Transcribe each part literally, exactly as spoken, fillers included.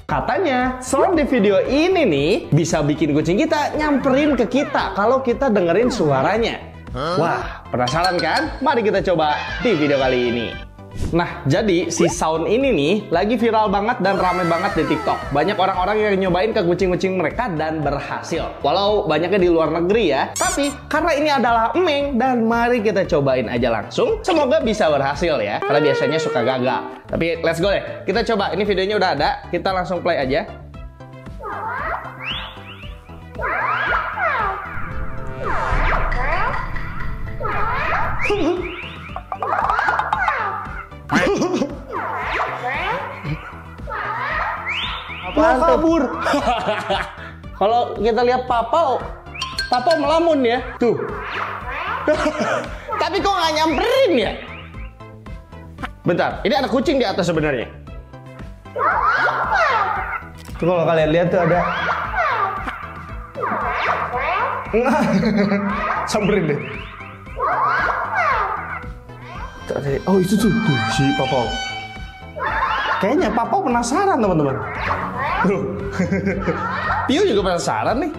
Katanya sound di video ini nih bisa bikin kucing kita nyamperin ke kita kalau kita dengerin suaranya. Wah, penasaran kan? Mari kita coba di video kali ini. Nah, jadi si sound ini nih lagi viral banget dan rame banget di TikTok. Banyak orang-orang yang nyobain ke kucing-kucing mereka dan berhasil. Walau banyaknya di luar negeri ya. Tapi karena ini adalah emeng dan mari kita cobain aja langsung. Semoga bisa berhasil ya. Karena biasanya suka gagal. Tapi let's go deh. Kita coba. Ini videonya udah ada. Kita langsung play aja. Apaan kabur? Kalau kita lihat Papau, Papau melamun ya, tuh. Tapi kok nggak nyamperin ya? Bentar, ini ada kucing di atas sebenarnya. Tuh kalau kalian lihat tuh ada. Samperin deh. Oh itu tuh, tuh si Papau. Kayaknya Papau penasaran teman-teman. Tio juga penasaran nih.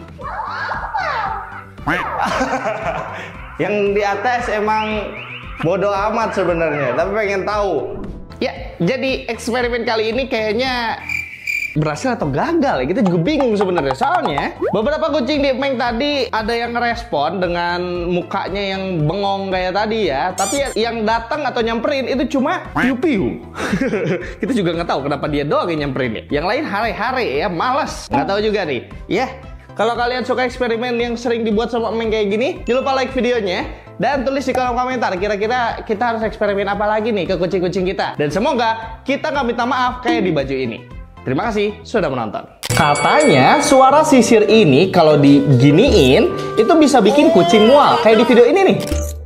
Yang di atas emang bodoh amat sebenarnya, tapi pengen tahu. Ya, jadi eksperimen kali ini kayaknya berhasil atau gagal ya, kita juga bingung sebenarnya. Soalnya beberapa kucing di emeng tadi ada yang ngerespon dengan mukanya yang bengong kayak tadi ya, tapi yang datang atau nyamperin itu cuma piu-piu. Kita juga nggak tahu kenapa dia doang yang nyamperin ya. Yang lain hare-hare ya, males. Nggak tahu juga nih. Ya, kalau kalian suka eksperimen yang sering dibuat sama emeng kayak gini, jangan lupa like videonya dan tulis di kolom komentar kira-kira kita harus eksperimen apa lagi nih ke kucing-kucing kita. Dan semoga kita nggak minta maaf kayak di baju ini. Terima kasih sudah menonton. Katanya suara sisir ini kalau diginiin itu bisa bikin kucing mual kayak di video ini nih.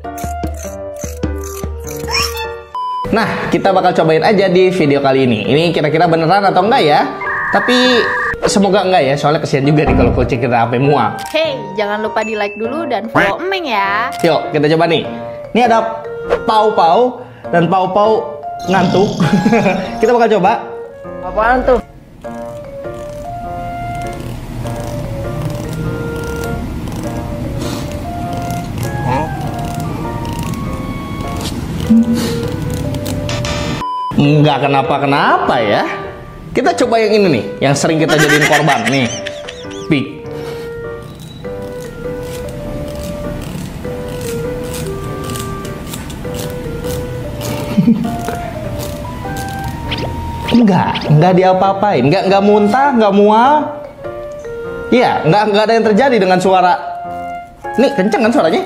Nah, kita bakal cobain aja di video kali ini. Ini kira-kira beneran atau enggak ya? Tapi semoga enggak ya, soalnya kesian juga nih kalau kucing kita sampai mual. Hey, jangan lupa di like dulu dan follow emeng ya. Yuk, kita coba nih. Ini ada Pau-Pau dan Pau-Pau ngantuk. Kita bakal coba. Apaan tuh? Nggak kenapa-kenapa ya. Kita coba yang ini nih, yang sering kita jadiin korban nih. Pik. Enggak, enggak diapa-apain, enggak enggak muntah, enggak mual. Iya, enggak enggak ada yang terjadi dengan suara. Nih, kenceng kan suaranya?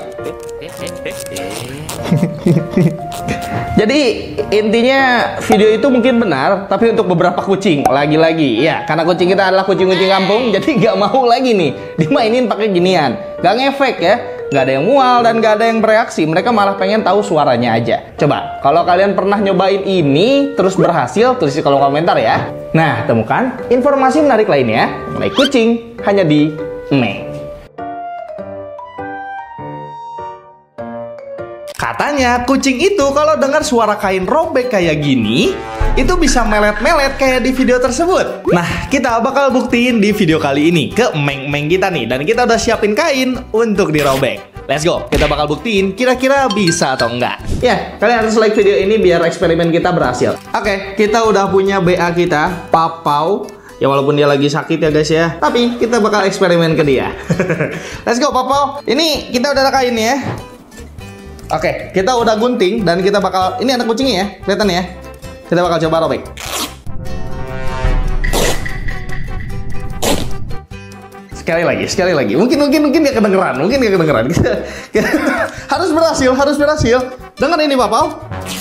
Jadi intinya video itu mungkin benar, tapi untuk beberapa kucing lagi-lagi ya, karena kucing kita adalah kucing-kucing kampung, jadi nggak mau lagi nih dimainin pakai ginian, nggak ngefek ya, nggak ada yang mual dan nggak ada yang bereaksi, mereka malah pengen tahu suaranya aja. Coba kalau kalian pernah nyobain ini terus berhasil, tulis di kolom komentar ya. Nah, temukan informasi menarik lainnya mengenai kucing hanya di Emeng. Katanya kucing itu kalau dengar suara kain robek kayak gini, itu bisa melet-melet kayak di video tersebut. Nah, kita bakal buktiin di video kali ini ke emeng-emeng kita nih. Dan kita udah siapin kain untuk dirobek. Let's go, kita bakal buktiin kira-kira bisa atau enggak. Ya, kalian harus like video ini biar eksperimen kita berhasil. Oke, kita udah punya B A kita, Papau. Ya walaupun dia lagi sakit ya guys ya, tapi kita bakal eksperimen ke dia. Let's go Papau. Ini kita udah ada kain ya. Oke, kita udah gunting dan kita bakal, ini ada kucingnya ya, kelihatan ya. Kita bakal coba robek. Sekali lagi, sekali lagi. Mungkin mungkin mungkin gak kedengeran, mungkin gak kedengeran. Harus berhasil, harus berhasil. Dengar ini Papau.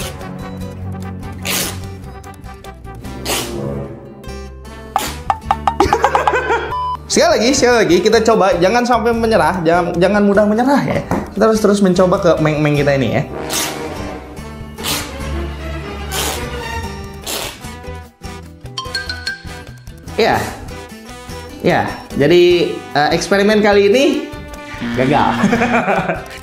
Sekali lagi, sekali lagi kita coba, jangan sampai menyerah, jangan jangan mudah menyerah ya. Kita harus terus mencoba ke emeng-emeng kita ini ya. Ya, ya. Jadi uh, eksperimen kali ini gagal.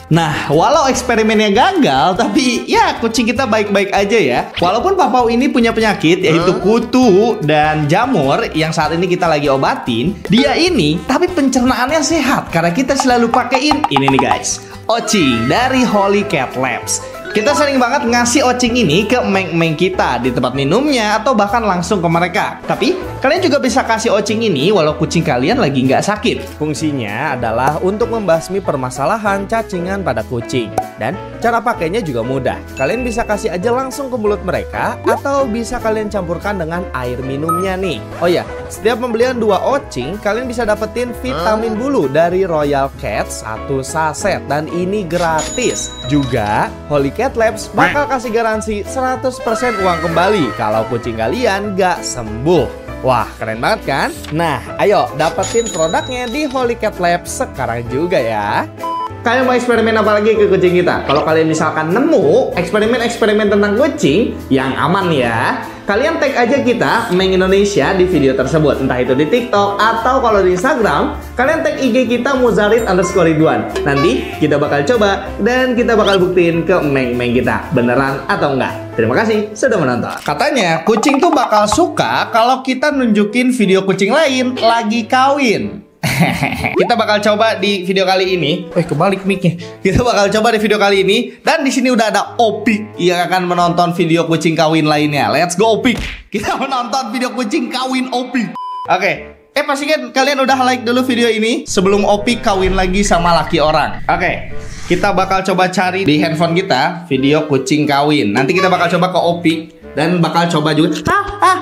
Nah, walau eksperimennya gagal, tapi ya kucing kita baik-baik aja ya. Walaupun Papau ini punya penyakit yaitu kutu dan jamur yang saat ini kita lagi obatin, dia ini tapi pencernaannya sehat karena kita selalu pakein ini nih guys, Ocing dari Holy Cat Labs. Kita sering banget ngasih Ocing ini ke meng-meng kita di tempat minumnya atau bahkan langsung ke mereka. Tapi kalian juga bisa kasih Ocing ini walau kucing kalian lagi nggak sakit. Fungsinya adalah untuk membasmi permasalahan cacingan pada kucing. Dan cara pakainya juga mudah. Kalian bisa kasih aja langsung ke mulut mereka atau bisa kalian campurkan dengan air minumnya nih. Oh ya, setiap pembelian dua Ocing kalian bisa dapetin vitamin bulu dari Royal Cat satu saset dan ini gratis. Juga Holy Cat Labs bakal kasih garansi seratus persen uang kembali kalau kucing kalian gak sembuh. Wah, keren banget kan? Nah, ayo dapetin produknya di Holy Cat Labs sekarang juga ya. Kalian mau eksperimen apa lagi ke kucing kita? Kalau kalian misalkan nemu eksperimen-eksperimen tentang kucing yang aman ya, kalian tag aja kita Meng Indonesia di video tersebut. Entah itu di TikTok atau kalau di Instagram, kalian tag I G kita Muzarid underscore Ridwan. Nanti kita bakal coba dan kita bakal buktiin ke Meng-Meng kita beneran atau enggak. Terima kasih sudah menonton. Katanya kucing tuh bakal suka kalau kita nunjukin video kucing lain lagi kawin. Kita bakal coba di video kali ini. Eh, kebalik mic-nya. Kita bakal coba di video kali ini dan di sini udah ada Opik yang akan menonton video kucing kawin lainnya. Let's go Opik. Kita menonton video kucing kawin Opik. Oke. Eh, pastikan kalian udah like dulu video ini sebelum Opik kawin lagi sama laki orang. Oke. Kita bakal coba cari di handphone kita video kucing kawin. Nanti kita bakal coba ke Opik dan bakal coba juga ah, ah.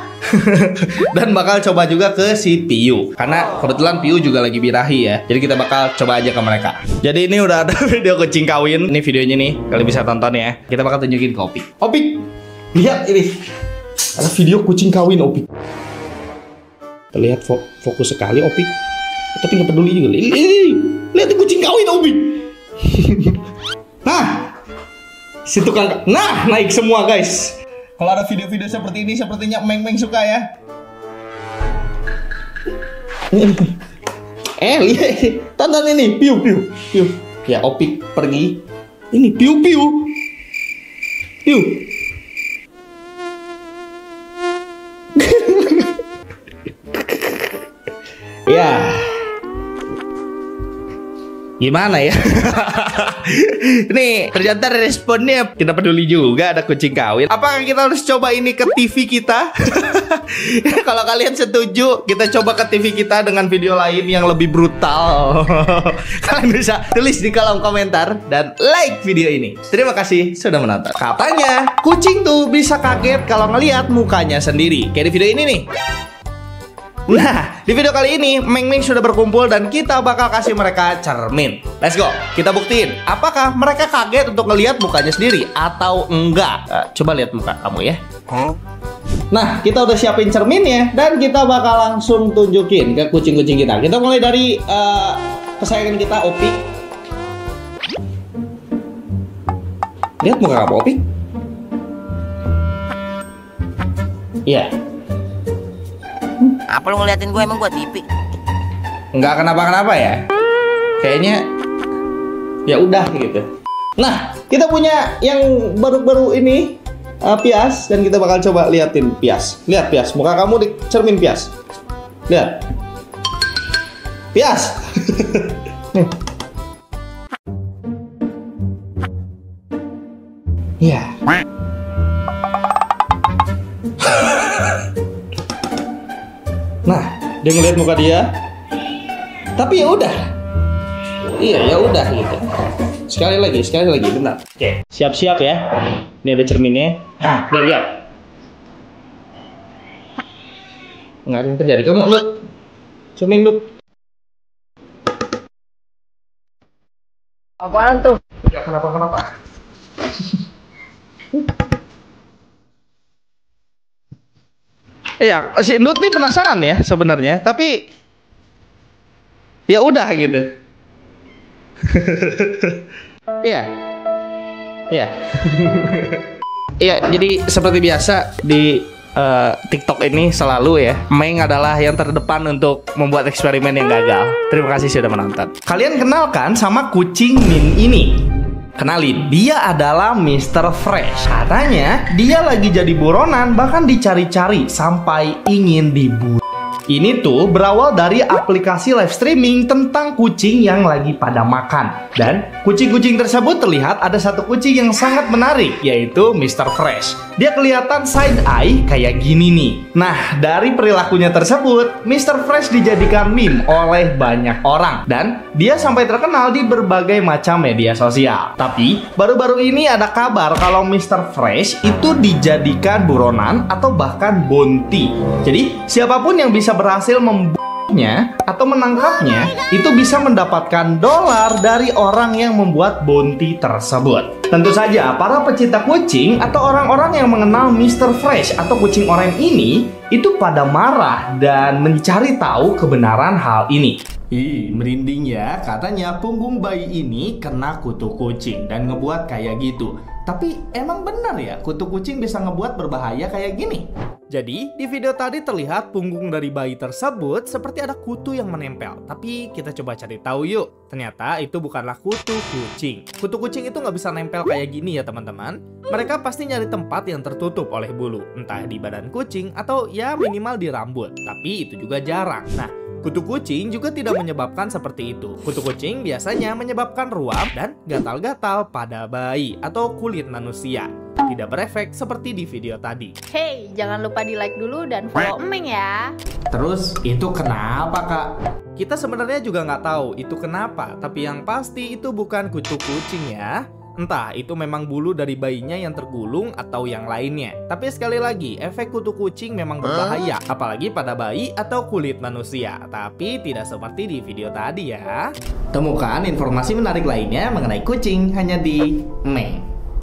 dan bakal coba juga ke si Piu karena kebetulan Piu juga lagi birahi ya. Jadi kita bakal coba aja ke mereka. Jadi ini udah ada video kucing kawin. Ini videonya nih, kalian bisa tonton ya. Kita bakal tunjukin ke Opik. Opik, lihat ini. Ada video kucing kawin Opik. Terlihat fo fokus sekali Opik. Tapi nggak peduli juga. Ini, lihat kucing kawin Opik. Nah, si tukang. Nah, naik semua guys. Kalau ada video-video seperti ini, sepertinya Meng-Meng suka ya. Eh, lihat, tonton ini, piu piu piu. Ya, Opik pergi. Ini piu piu piu. Ya, gimana ya? Nih, ternyata responnya kita peduli juga ada kucing kawin. Apakah kita harus coba ini ke T V kita? Kalau kalian setuju, kita coba ke T V kita dengan video lain yang lebih brutal. Kalian bisa tulis di kolom komentar dan like video ini. Terima kasih sudah menonton. Katanya kucing tuh bisa kaget kalau ngelihat mukanya sendiri. Kayak di video ini nih. Nah, di video kali ini Meng-Meng sudah berkumpul dan kita bakal kasih mereka cermin. Let's go, kita buktiin apakah mereka kaget untuk ngelihat mukanya sendiri atau enggak. uh, Coba lihat muka kamu ya. huh? Nah, kita udah siapin cerminnya dan kita bakal langsung tunjukin ke kucing-kucing kita. Kita mulai dari uh, kesayangan kita, Opik. Lihat muka kamu, Opik. Iya. Apa lu ngeliatin gue, emang gue T V? Nggak kenapa-kenapa ya. Kayaknya ya udah gitu. Nah, kita punya yang baru-baru ini uh, Pias dan kita bakal coba liatin Pias. Lihat Pias, muka kamu di cermin Pias. Lihat. Pias. Ya. Nah, dia ngeliat muka dia. Tapi ya udah. Iya, ya udah gitu. Sekali lagi, sekali lagi, bentar. Oke, siap-siap ya. Ini ada cerminnya. Ah, udah lihat. Nggak ada yang terjadi. Kamu lu cermin lu. Apaan tuh? Ya kenapa-kenapa. Iya, si Nut nih penasaran ya sebenarnya, tapi ya udah gitu. Iya, iya, iya. Jadi seperti biasa di uh, TikTok ini selalu ya, Meng adalah yang terdepan untuk membuat eksperimen yang gagal. Terima kasih sudah menonton. Kalian kenalkan sama kucing Min ini. Kenalin, dia adalah mister Fresh. Katanya dia lagi jadi buronan, bahkan dicari-cari sampai ingin dibunuh. Ini tuh berawal dari aplikasi live streaming tentang kucing yang lagi pada makan. Dan kucing-kucing tersebut terlihat ada satu kucing yang sangat menarik, yaitu mister Fresh. Dia kelihatan side eye kayak gini nih. Nah, dari perilakunya tersebut, mister Fresh dijadikan meme oleh banyak orang. Dan dia sampai terkenal di berbagai macam media sosial. Tapi, baru-baru ini ada kabar kalau mister Fresh itu dijadikan buronan atau bahkan bounty. Jadi, siapapun yang bisa berhasil membuatnya atau menangkapnya itu bisa mendapatkan dolar dari orang yang membuat bounty tersebut. Tentu saja para pecinta kucing atau orang-orang yang mengenal mister Fresh atau kucing oranye ini itu pada marah dan mencari tahu kebenaran hal ini. Ih, merinding ya, katanya punggung bayi ini kena kutu kucing dan ngebuat kayak gitu. Tapi emang benar ya kutu kucing bisa ngebuat berbahaya kayak gini? Jadi, di video tadi terlihat punggung dari bayi tersebut seperti ada kutu yang menempel. Tapi kita coba cari tahu yuk. Ternyata itu bukanlah kutu kucing. Kutu kucing itu nggak bisa nempel kayak gini ya teman-teman. Mereka pasti nyari tempat yang tertutup oleh bulu. Entah di badan kucing atau ya minimal di rambut. Tapi itu juga jarang. Nah, kutu kucing juga tidak menyebabkan seperti itu. Kutu kucing biasanya menyebabkan ruam dan gatal-gatal pada bayi atau kulit manusia. Tidak berefek seperti di video tadi. Hey, jangan lupa di like dulu dan follow Emeng ya. Terus itu kenapa kak? Kita sebenarnya juga nggak tahu itu kenapa. Tapi yang pasti itu bukan kutu kucing ya. Entah itu memang bulu dari bayinya yang tergulung atau yang lainnya. Tapi sekali lagi, efek kutu kucing memang berbahaya, apalagi pada bayi atau kulit manusia. Tapi tidak seperti di video tadi ya. Temukan informasi menarik lainnya mengenai kucing hanya di Emeng.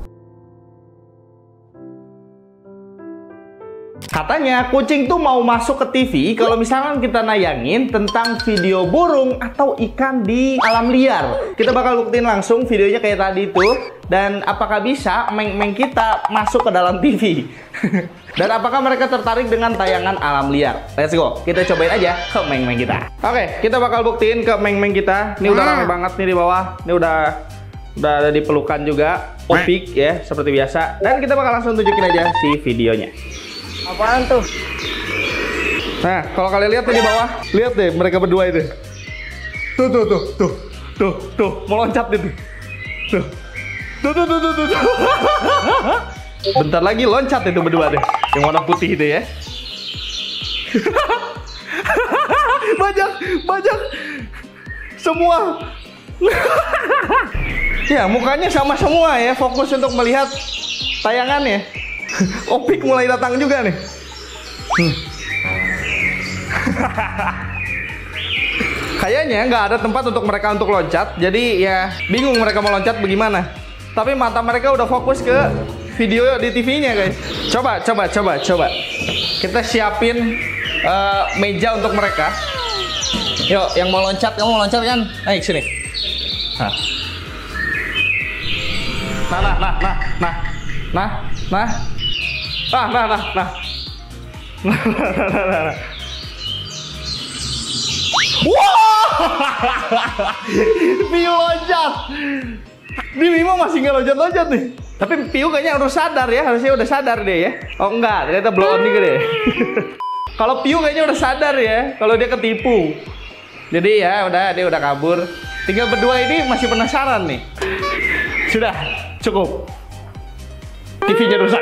Katanya kucing tuh mau masuk ke T V kalau misalkan kita nayangin tentang video burung atau ikan di alam liar. Kita bakal buktiin langsung videonya kayak tadi itu. Dan apakah bisa emeng-emeng kita masuk ke dalam T V? Dan apakah mereka tertarik dengan tayangan alam liar? Let's go, kita cobain aja ke emeng-emeng kita. Oke, kita bakal buktiin ke emeng-emeng kita. Ini udah rame banget nih di bawah. Ini udah udah ada di pelukan juga. Opik ya, seperti biasa. Dan kita bakal langsung tunjukin aja si videonya. Apaan tuh? Nah, kalau kalian lihat di bawah, lihat deh mereka berdua itu. Tuh, tuh, tuh, tuh, tuh, tuh, mau loncat itu. Tuh, tuh, tuh, tuh, tuh, tuh. Bentar lagi loncat itu berdua deh, yang warna putih itu ya. Banyak, banyak, semua. Ya, mukanya sama semua ya, fokus untuk melihat tayangannya. Opik mulai datang juga nih. Hmm. Kayaknya nggak ada tempat untuk mereka untuk loncat. Jadi ya bingung mereka mau loncat bagaimana. Tapi mata mereka udah fokus ke video di T V-nya guys. Coba, coba, coba, coba. Kita siapin uh, meja untuk mereka. Yuk, yang mau loncat, kamu mau loncat kan? Naik sini. Nah, nah, nah, nah, nah, nah, nah, nah. Nah, nah, nah, nah. Nah, nah, nah, nah, nah. Wow! Piu loncat. Di Bimo masih nggak loncat-loncat nih. Tapi Piu kayaknya harus sadar ya, harusnya udah sadar deh ya. Oh enggak, ternyata blow on juga deh. Kalau Piu kayaknya udah sadar ya, kalau dia ketipu. Jadi ya udah, dia udah kabur. Tinggal berdua ini masih penasaran nih. Sudah, cukup. T V-nya rusak.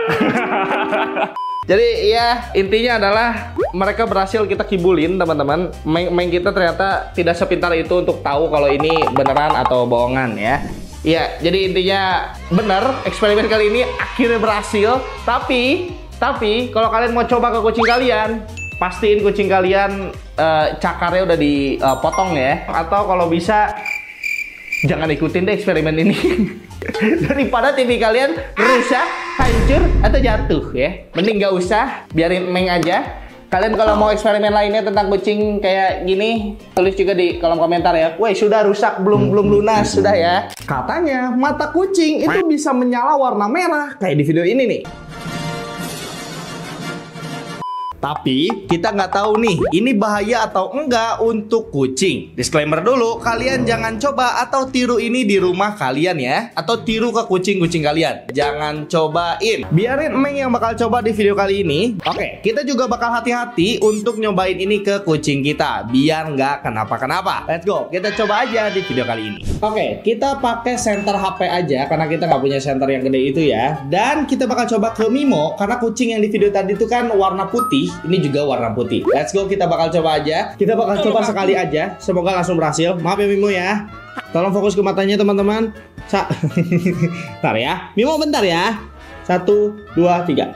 Jadi ya intinya adalah mereka berhasil kita kibulin teman-teman. Main kita ternyata tidak sepintar itu untuk tahu kalau ini beneran atau bohongan ya. Iya, jadi intinya bener eksperimen kali ini akhirnya berhasil. Tapi tapi kalau kalian mau coba ke kucing kalian, pastiin kucing kalian uh, cakarnya udah dipotong ya. Atau kalau bisa jangan ikutin deh eksperimen ini. Daripada T V kalian rusak, hancur, atau jatuh ya. Mending nggak usah, biarin Meng aja. Kalian kalau mau eksperimen lainnya tentang kucing kayak gini, tulis juga di kolom komentar ya. Woi, sudah rusak, belum belum lunas, sudah ya. Katanya mata kucing itu bisa menyala warna merah kayak di video ini nih. Tapi kita nggak tahu nih, ini bahaya atau enggak untuk kucing. Disclaimer dulu, kalian jangan coba atau tiru ini di rumah kalian ya. Atau tiru ke kucing-kucing kalian. Jangan cobain. Biarin Meng yang bakal coba di video kali ini. Oke, kita juga bakal hati-hati untuk nyobain ini ke kucing kita. Biar nggak kenapa-kenapa. Let's go, kita coba aja di video kali ini. Oke, kita pakai center H P aja karena kita nggak punya center yang gede itu ya. Dan kita bakal coba ke Mimo karena kucing yang di video tadi itu kan warna putih. Ini juga warna putih. Let's go, kita bakal coba aja. Kita bakal coba sekali aja. Semoga langsung berhasil. Maaf ya Mimo ya. Tolong fokus ke matanya teman-teman. Sa Bentar ya. Mimo bentar ya. Satu, dua, tiga.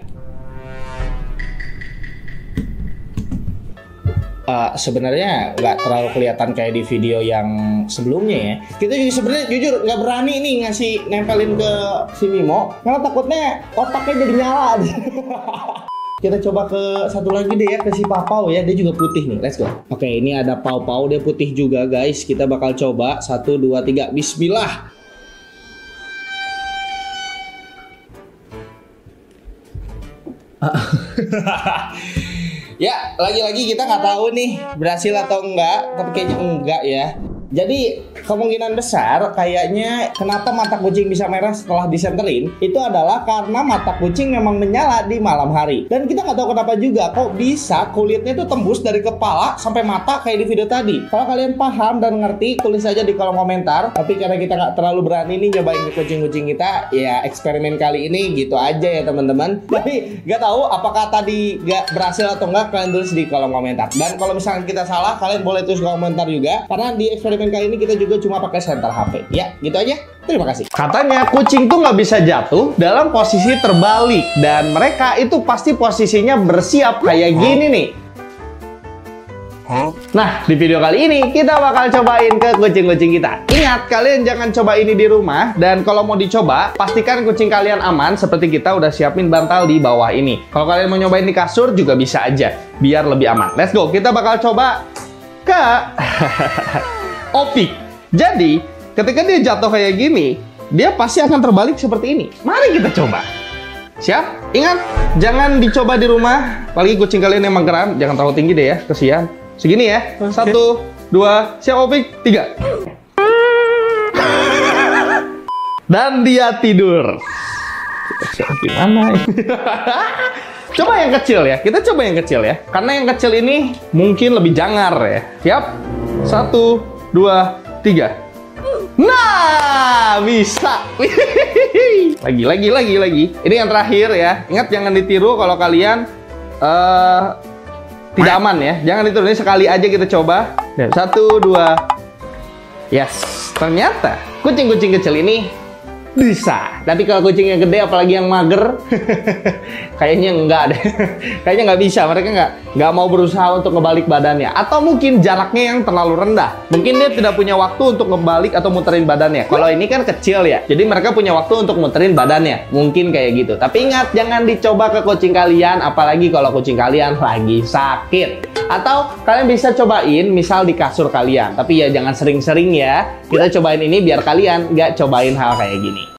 Uh, sebenarnya nggak terlalu kelihatan kayak di video yang sebelumnya ya. Kita juga sebenarnya jujur nggak berani nih ngasih nempelin ke si Mimo karena takutnya otaknya jadi nyala. Kita coba ke satu lagi deh ya, ke si Papau ya, dia juga putih nih. Let's go. Oke, ini ada Pau-Pau, dia putih juga guys. Kita bakal coba satu, dua, tiga. Bismillah. Ya, lagi-lagi kita nggak tahu nih berhasil atau enggak, tapi kayaknya enggak ya. Jadi kemungkinan besar kayaknya kenapa mata kucing bisa merah setelah disenterin itu adalah karena mata kucing memang menyala di malam hari. Dan kita nggak tahu kenapa juga kok bisa kulitnya itu tembus dari kepala sampai mata kayak di video tadi. Kalau kalian paham dan ngerti, tulis aja di kolom komentar. Tapi karena kita nggak terlalu berani nih nyobain ke kucing-kucing kita, ya eksperimen kali ini gitu aja ya teman-teman. Tapi nggak tahu apakah tadi nggak berhasil atau nggak, kalian tulis di kolom komentar. Dan kalau misalnya kita salah, kalian boleh tulis komentar juga. Karena di eksperimen kali ini kita juga cuma pakai center H P. Ya, gitu aja. Terima kasih. Katanya kucing tuh nggak bisa jatuh dalam posisi terbalik. Dan mereka itu pasti posisinya bersiap kayak gini nih. Nah, di video kali ini kita bakal cobain ke kucing-kucing kita. Ingat, kalian jangan coba ini di rumah. Dan kalau mau dicoba, pastikan kucing kalian aman. Seperti kita udah siapin bantal di bawah ini. Kalau kalian mau nyobain di kasur juga bisa aja, biar lebih aman. Let's go, kita bakal coba ke Opik. Jadi, ketika dia jatuh kayak gini, dia pasti akan terbalik seperti ini. Mari kita coba. Siap? Ingat, jangan dicoba di rumah. Apalagi kucing kalian yang mageran, jangan terlalu tinggi deh ya, kesian. Segini ya. Okay. Satu, dua, siap Opik, tiga. Dan dia tidur. Gimana? Coba yang kecil ya. Kita coba yang kecil ya. Karena yang kecil ini mungkin lebih jangar ya. Siap? Satu, dua, tiga. Nah, bisa. Lagi, lagi, lagi, lagi. Ini yang terakhir ya. Ingat jangan ditiru kalau kalian uh, tidak aman ya. Jangan ditiru. Ini sekali aja kita coba. Satu, dua. Yes. Ternyata kucing-kucing kecil ini bisa. Tapi kalau kucing yang gede, apalagi yang mager, kayaknya enggak deh. Kayaknya nggak bisa. Mereka nggak nggak mau berusaha untuk ngebalik badannya. Atau mungkin jaraknya yang terlalu rendah. Mungkin dia tidak punya waktu untuk ngebalik atau muterin badannya. Kalau ini kan kecil ya. Jadi mereka punya waktu untuk muterin badannya. Mungkin kayak gitu. Tapi ingat, jangan dicoba ke kucing kalian. Apalagi kalau kucing kalian lagi sakit. Atau kalian bisa cobain misal di kasur kalian. Tapi ya jangan sering-sering ya. Kita cobain ini biar kalian nggak cobain hal kayak gini.